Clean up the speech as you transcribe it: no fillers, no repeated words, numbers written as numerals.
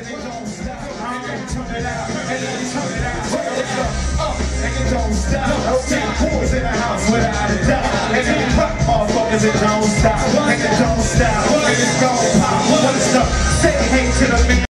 and it don't stop. I'm gonna turn it out, and then turn it out. Up, and it don't stop. No who's in the house without a doubt. And it rock motherfuckers, it don't stop. And it don't stop. And it's gon' pop. What's up? Say hey to the man.